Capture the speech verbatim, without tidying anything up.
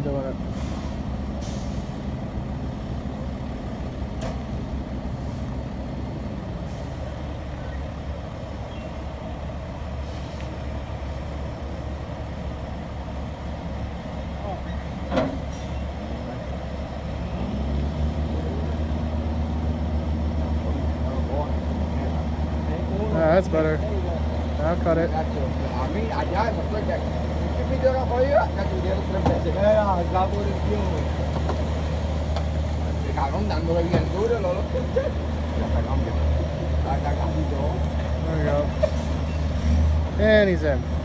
doing it. Yeah, that's better. I'll cut it. There we go. And he's in.